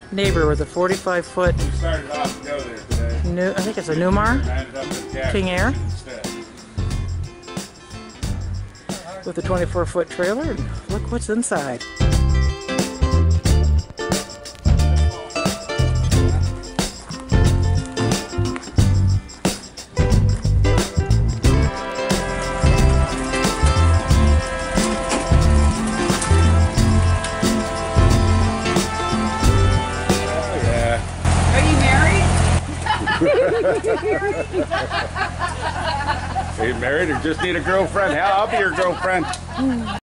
neighbor with a 45-foot. We started off to go there today. I think it's a Newmar King Air with a 24-foot trailer. And look what's inside. Are you married or just need a girlfriend? Hell, I'll be your girlfriend.